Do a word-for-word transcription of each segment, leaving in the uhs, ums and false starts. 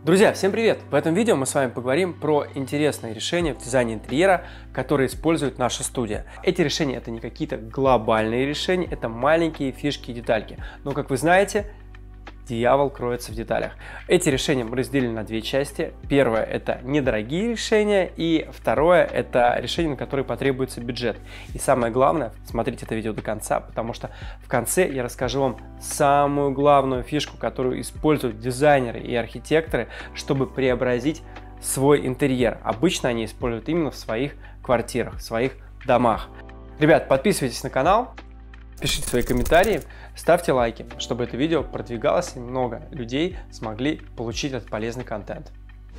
Друзья, всем привет! В этом видео мы с вами поговорим про интересные решения в дизайне интерьера, которые использует наша студия. Эти решения — это не какие-то глобальные решения, это маленькие фишки и детальки. Но, как вы знаете, дьявол кроется в деталях. Эти решения мы разделили на две части. Первое — это недорогие решения, и второе — это решения, на которые потребуется бюджет. И самое главное, смотрите это видео до конца, потому что в конце я расскажу вам самую главную фишку, которую используют дизайнеры и архитекторы, чтобы преобразить свой интерьер. Обычно они используют именно в своих квартирах, в своих домах. Ребят, подписывайтесь на канал. Пишите свои комментарии, ставьте лайки, чтобы это видео продвигалось и много людей смогли получить этот полезный контент.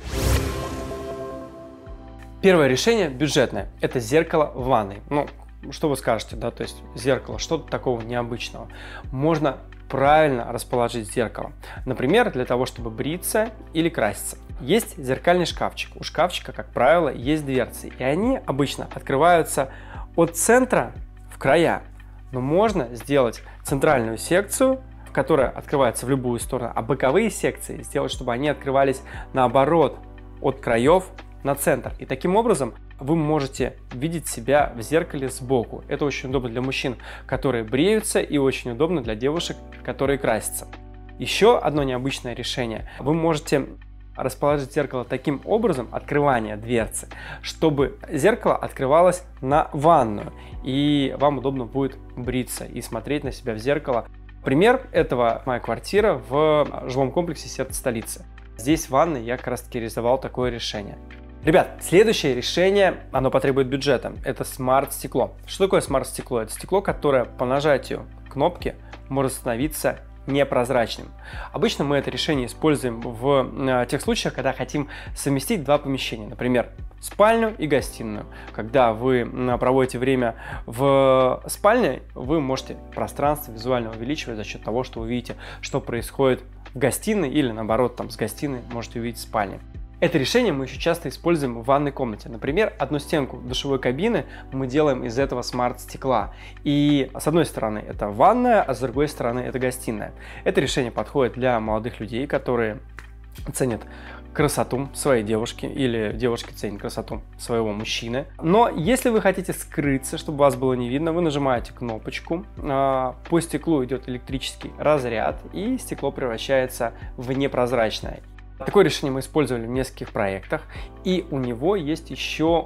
Первое решение бюджетное – это зеркало в ванной. Ну, что вы скажете, да, то есть зеркало, что-то такого необычного. Можно правильно расположить зеркало. Например, для того, чтобы бриться или краситься. Есть зеркальный шкафчик. У шкафчика, как правило, есть дверцы, и они обычно открываются от центра в края. Но можно сделать центральную секцию, которая открывается в любую сторону, а боковые секции сделать, чтобы они открывались наоборот, от краев на центр. И таким образом вы можете видеть себя в зеркале сбоку. Это очень удобно для мужчин, которые бреются, и очень удобно для девушек, которые красятся. Еще одно необычное решение. Вы можете расположить зеркало таким образом, открывание дверцы, чтобы зеркало открывалось на ванную, и вам удобно будет бриться и смотреть на себя в зеркало. Пример этого — моя квартира в жилом комплексе «Сердце столицы». Здесь в ванной я как раз таки реализовал такое решение. Ребят, следующее решение, оно потребует бюджета. Это смарт-стекло. Что такое смарт-стекло? Это стекло, которое по нажатию кнопки может становиться непрозрачным. Обычно мы это решение используем в тех случаях, когда хотим совместить два помещения, например, спальню и гостиную. Когда вы проводите время в спальне, вы можете пространство визуально увеличивать за счет того, что вы видите, что происходит в гостиной, или наоборот, там с гостиной можете увидеть в спальне. Это решение мы еще часто используем в ванной комнате. Например, одну стенку душевой кабины мы делаем из этого смарт-стекла. И с одной стороны это ванная, а с другой стороны это гостиная. Это решение подходит для молодых людей, которые ценят красоту своей девушки, или девушки ценят красоту своего мужчины. Но если вы хотите скрыться, чтобы вас было не видно, вы нажимаете кнопочку, по стеклу идет электрический разряд, и стекло превращается в непрозрачное. Такое решение мы использовали в нескольких проектах, и у него есть еще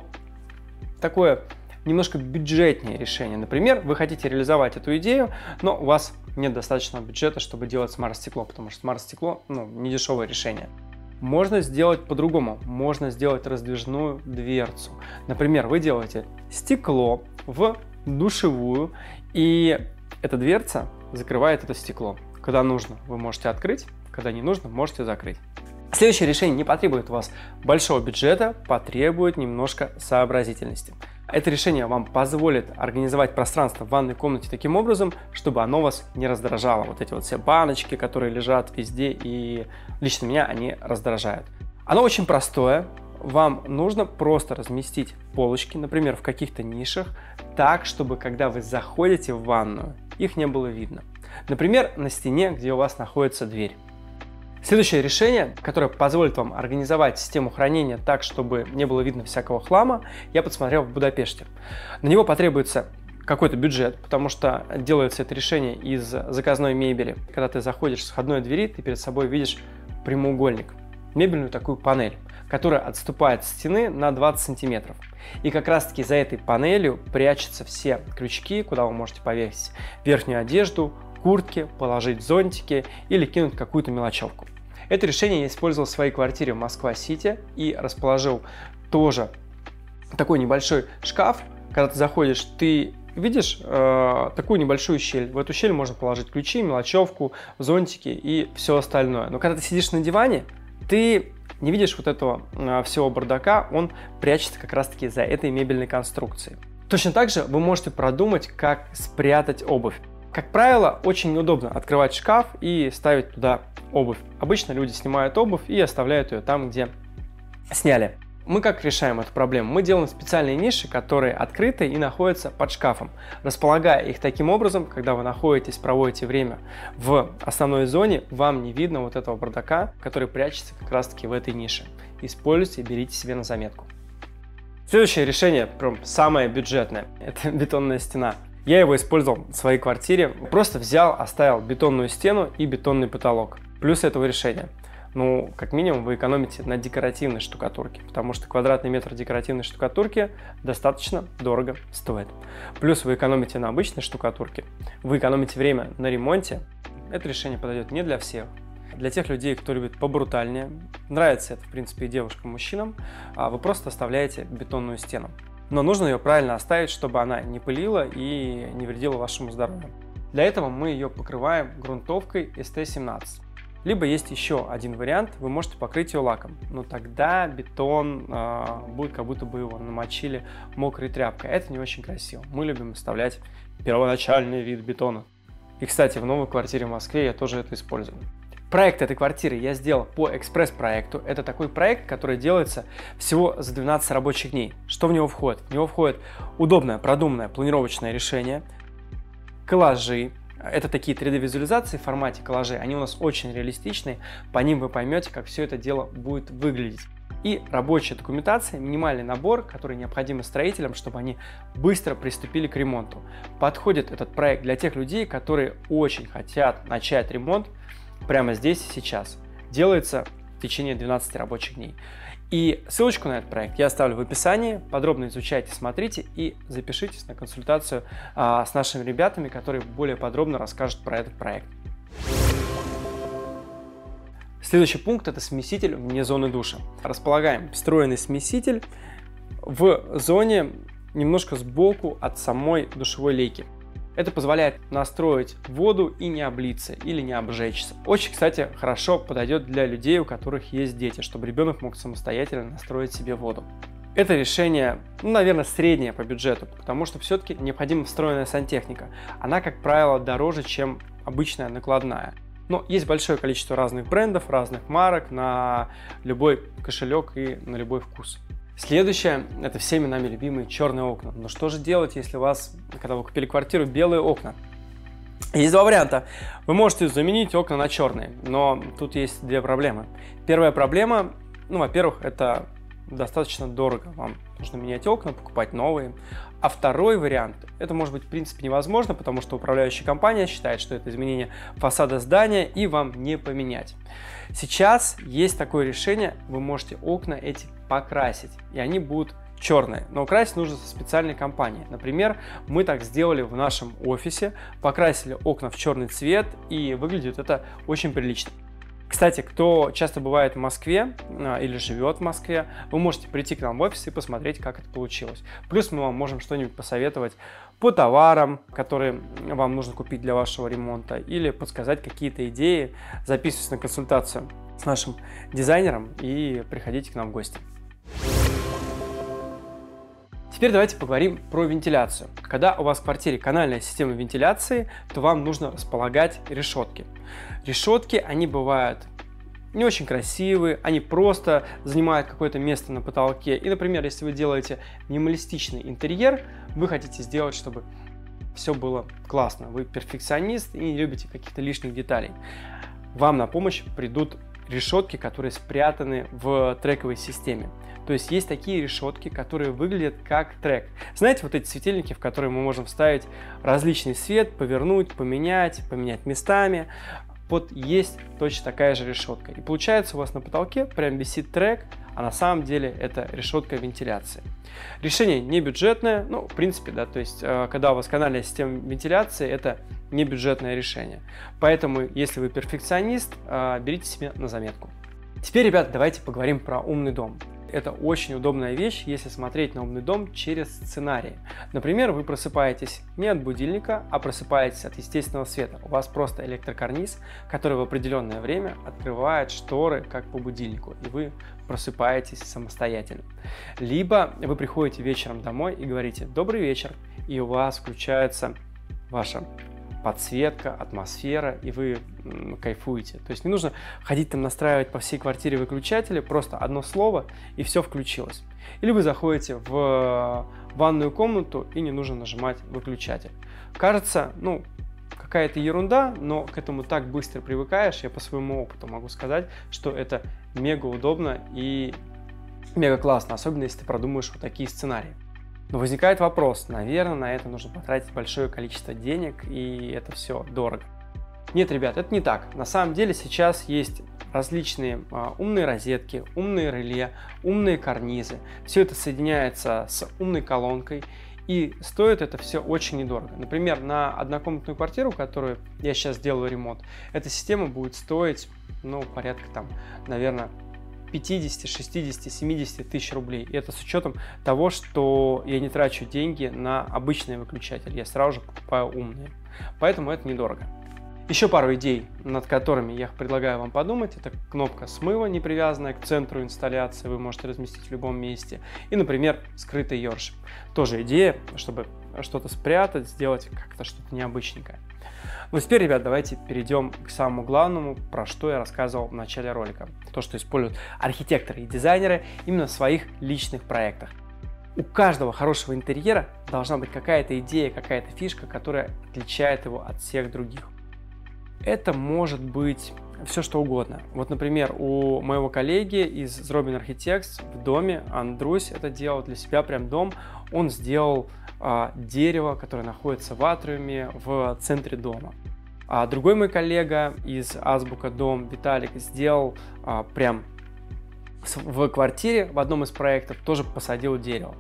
такое немножко бюджетнее решение. Например, вы хотите реализовать эту идею, но у вас нет достаточного бюджета, чтобы делать смарт-стекло, потому что смарт-стекло, ну, не дешевое решение. Можно сделать по-другому. Можно сделать раздвижную дверцу. Например, вы делаете стекло в душевую, и эта дверца закрывает это стекло. Когда нужно, вы можете открыть, когда не нужно, можете закрыть. Следующее решение не потребует у вас большого бюджета, потребует немножко сообразительности. Это решение вам позволит организовать пространство в ванной комнате таким образом, чтобы оно вас не раздражало. Вот эти вот все баночки, которые лежат везде, и лично меня они раздражают. Оно очень простое. Вам нужно просто разместить полочки, например, в каких-то нишах, так, чтобы когда вы заходите в ванную, их не было видно. Например, на стене, где у вас находится дверь. Следующее решение, которое позволит вам организовать систему хранения так, чтобы не было видно всякого хлама, я подсмотрел в Будапеште. На него потребуется какой-то бюджет, потому что делается это решение из заказной мебели. Когда ты заходишь с входной двери, ты перед собой видишь прямоугольник, мебельную такую панель, которая отступает от стены на двадцать сантиметров. И как раз таки за этой панелью прячутся все крючки, куда вы можете повесить верхнюю одежду, куртки, положить зонтики или кинуть какую-то мелочевку. Это решение я использовал в своей квартире в Москва-Сити и расположил тоже такой небольшой шкаф. Когда ты заходишь, ты видишь э, такую небольшую щель. В эту щель можно положить ключи, мелочевку, зонтики и все остальное. Но когда ты сидишь на диване, ты не видишь вот этого э, всего бардака, он прячется как раз-таки за этой мебельной конструкцией. Точно так же вы можете продумать, как спрятать обувь. Как правило, очень удобно открывать шкаф и ставить туда обувь. Обычно люди снимают обувь и оставляют ее там, где сняли. Мы как решаем эту проблему? Мы делаем специальные ниши, которые открыты и находятся под шкафом. Располагая их таким образом, когда вы находитесь, проводите время в основной зоне, вам не видно вот этого бардака, который прячется как раз таки в этой нише. Используйте и берите себе на заметку. Следующее решение, прям самое бюджетное, это бетонная стена. Я его использовал в своей квартире. Просто взял, оставил бетонную стену и бетонный потолок. Плюс этого решения. Ну, как минимум, вы экономите на декоративной штукатурке, потому что квадратный метр декоративной штукатурки достаточно дорого стоит. Плюс вы экономите на обычной штукатурке, вы экономите время на ремонте. Это решение подойдет не для всех. Для тех людей, кто любит побрутальнее, нравится это, в принципе, и девушкам, и мужчинам, вы просто оставляете бетонную стену. Но нужно ее правильно оставить, чтобы она не пылила и не вредила вашему здоровью. Для этого мы ее покрываем грунтовкой эс тэ семнадцать. Либо есть еще один вариант, вы можете покрыть ее лаком, но тогда бетон э, будет как будто бы его намочили мокрой тряпкой. Это не очень красиво. Мы любим оставлять первоначальный вид бетона. И, кстати, в новой квартире в Москве я тоже это использую. Проект этой квартиры я сделал по экспресс-проекту. Это такой проект, который делается всего за двенадцать рабочих дней. Что в него входит? В него входит удобное, продуманное планировочное решение, коллажи. Это такие три дэ-визуализации в формате коллажей, они у нас очень реалистичные, по ним вы поймете, как все это дело будет выглядеть. И рабочая документация, минимальный набор, который необходим строителям, чтобы они быстро приступили к ремонту. Подходит этот проект для тех людей, которые очень хотят начать ремонт прямо здесь и сейчас. Делается в течение двенадцати рабочих дней. И ссылочку на этот проект я оставлю в описании. Подробно изучайте, смотрите и запишитесь на консультацию а, с нашими ребятами, которые более подробно расскажут про этот проект. Следующий пункт – это смеситель вне зоны душа. Располагаем встроенный смеситель в зоне немножко сбоку от самой душевой лейки. Это позволяет настроить воду и не облиться или не обжечься. Очень, кстати, хорошо подойдет для людей, у которых есть дети, чтобы ребенок мог самостоятельно настроить себе воду. Это решение, ну, наверное, среднее по бюджету, потому что все-таки необходима встроенная сантехника. Она, как правило, дороже, чем обычная накладная. Но есть большое количество разных брендов, разных марок на любой кошелек и на любой вкус. Следующее – это всеми нами любимые черные окна. Но что же делать, если у вас, когда вы купили квартиру, белые окна? Есть два варианта. Вы можете заменить окна на черные, но тут есть две проблемы. Первая проблема, ну, во-первых, это достаточно дорого. Вам нужно менять окна, покупать новые. А второй вариант, это может быть в принципе невозможно, потому что управляющая компания считает, что это изменение фасада здания и вам не поменять. Сейчас есть такое решение, вы можете окна эти покрасить, и они будут черные, но красить нужно со специальной компанией. Например, мы так сделали в нашем офисе, покрасили окна в черный цвет, и выглядит это очень прилично. Кстати, кто часто бывает в Москве или живет в Москве, вы можете прийти к нам в офис и посмотреть, как это получилось. Плюс мы вам можем что-нибудь посоветовать по товарам, которые вам нужно купить для вашего ремонта, или подсказать какие-то идеи. Записывайтесь на консультацию с нашим дизайнером и приходите к нам в гости. Теперь давайте поговорим про вентиляцию. Когда у вас в квартире канальная система вентиляции, то вам нужно располагать решетки. Решетки, они бывают не очень красивые, они просто занимают какое-то место на потолке. И, например, если вы делаете минималистичный интерьер, вы хотите сделать, чтобы все было классно. Вы перфекционист и не любите каких-то лишних деталей. Вам на помощь придут решетки, которые спрятаны в трековой системе. То есть есть такие решетки, которые выглядят как трек. Знаете, вот эти светильники, в которые мы можем вставить различный свет, повернуть, поменять, поменять местами. Вот есть точно такая же решетка. И получается, у вас на потолке прям висит трек, а на самом деле это решетка вентиляции. Решение не бюджетное, ну, в принципе, да, то есть, когда у вас канальная система вентиляции, это не бюджетное решение. Поэтому, если вы перфекционист, берите себе на заметку. Теперь, ребят, давайте поговорим про умный дом. Это очень удобная вещь, если смотреть на умный дом через сценарии. Например, вы просыпаетесь не от будильника, а просыпаетесь от естественного света. У вас просто электрокарниз, который в определенное время открывает шторы, как по будильнику, и вы просыпаетесь самостоятельно. Либо вы приходите вечером домой и говорите «добрый вечер», и у вас включается ваша подсветка, атмосфера, и вы кайфуете. То есть не нужно ходить там настраивать по всей квартире выключатели, просто одно слово, и все включилось. Или вы заходите в ванную комнату, и не нужно нажимать выключатель. Кажется, ну, какая-то ерунда, но к этому так быстро привыкаешь. Я по своему опыту могу сказать, что это мега удобно и мега классно, особенно если ты продумаешь вот такие сценарии. Но возникает вопрос, наверное, на это нужно потратить большое количество денег, и это все дорого. Нет, ребят, это не так. На самом деле сейчас есть различные а, умные розетки, умные реле, умные карнизы. Все это соединяется с умной колонкой, и стоит это все очень недорого. Например, на однокомнатную квартиру, которую я сейчас делаю ремонт, эта система будет стоить, ну, порядка там, наверное, пятьдесят, шестьдесят, семьдесят тысяч рублей. И это с учетом того, что я не трачу деньги на обычный выключатель, я сразу же покупаю умные. Поэтому это недорого. Еще пару идей, над которыми я предлагаю вам подумать. Это кнопка смыва, не привязанная к центру инсталляции, вы можете разместить в любом месте. И, например, скрытый ёршик. Тоже идея, чтобы что-то спрятать, сделать как-то что-то необычненькое. Ну, теперь, ребят, давайте перейдем к самому главному, про что я рассказывал в начале ролика. То, что используют архитекторы и дизайнеры именно в своих личных проектах. У каждого хорошего интерьера должна быть какая-то идея, какая-то фишка, которая отличает его от всех других. Это может быть все что угодно. Вот, например, у моего коллеги из Zrobin Architects в доме, Андрусь это делал для себя, прям дом, он сделал а, дерево, которое находится в атриуме в центре дома. А другой мой коллега из Азбука Дом, Виталик, сделал а, прям в квартире в одном из проектов тоже посадил дерево.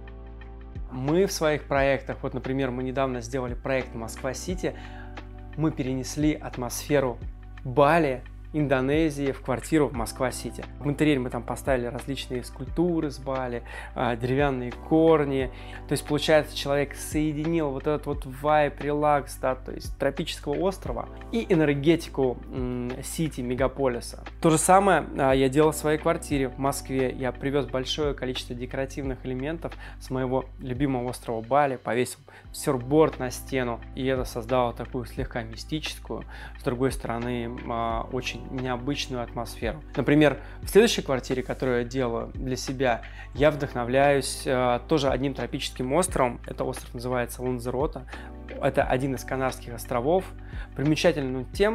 Мы в своих проектах, вот, например, мы недавно сделали проект Москва-Сити, мы перенесли атмосферу Бали, Индонезии в квартиру в Москва-Сити. В интерьере мы там поставили различные скульптуры с Бали, деревянные корни. То есть, получается, человек соединил вот этот вот вайб, релакс, да, то есть тропического острова и энергетику Сити, мегаполиса. То же самое я делал в своей квартире в Москве. Я привез большое количество декоративных элементов с моего любимого острова Бали, повесил серфборд на стену, и это создало такую слегка мистическую, с другой стороны, очень необычную атмосферу. Например, в следующей квартире, которую я делаю для себя, я вдохновляюсь э, тоже одним тропическим островом. Это остров называется Ланзероте. Это один из Канарских островов. Примечательным тем,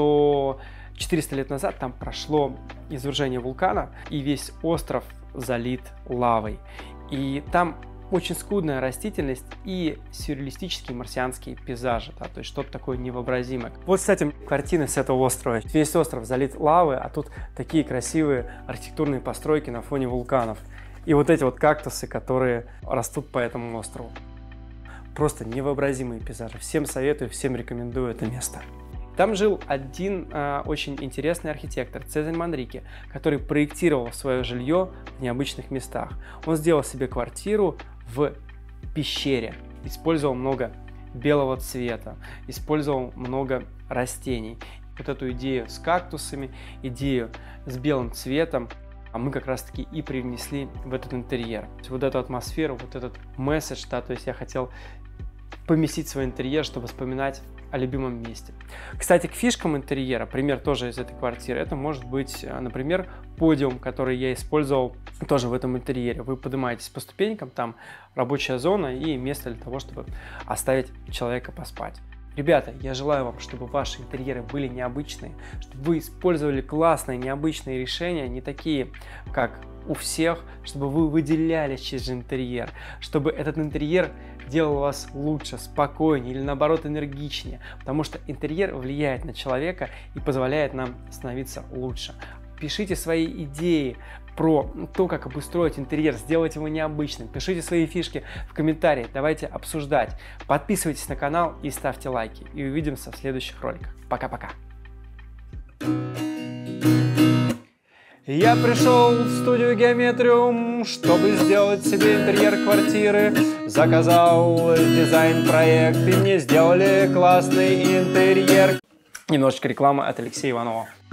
что четыреста лет назад там прошло извержение вулкана, и весь остров залит лавой. И там очень скудная растительность и сюрреалистические марсианские пейзажи, да, то есть что-то такое невообразимое. Вот, кстати, картины с этого острова. Весь остров залит лавой, а тут такие красивые архитектурные постройки на фоне вулканов. И вот эти вот кактусы, которые растут по этому острову. Просто невообразимые пейзажи. Всем советую, всем рекомендую это место. Там жил один э, очень интересный архитектор, Цезарь Манрике, который проектировал свое жилье в необычных местах. Он сделал себе квартиру в пещере, использовал много белого цвета, использовал много растений. Вот эту идею с кактусами, идею с белым цветом а мы как раз таки и привнесли в этот интерьер. Вот эту атмосферу, вот этот месседж, да, то есть я хотел поместить свой интерьер, чтобы вспоминать о любимом месте. Кстати, к фишкам интерьера, пример тоже из этой квартиры, это может быть, например, подиум, который я использовал тоже в этом интерьере. Вы поднимаетесь по ступенькам, там рабочая зона и место для того, чтобы оставить человека поспать. Ребята, я желаю вам, чтобы ваши интерьеры были необычные, чтобы вы использовали классные, необычные решения, не такие, как у всех, чтобы вы выделялись через интерьер, чтобы этот интерьер делал вас лучше, спокойнее или наоборот энергичнее, потому что интерьер влияет на человека и позволяет нам становиться лучше. Пишите свои идеи про то, как обустроить интерьер, сделать его необычным. Пишите свои фишки в комментариях, давайте обсуждать. Подписывайтесь на канал и ставьте лайки. И увидимся в следующих роликах. Пока-пока. Я пришел в студию Geometrium, чтобы сделать себе интерьер квартиры. Заказал дизайн-проект, и мне сделали классный интерьер. Немножечко рекламы от Алексея Иванова.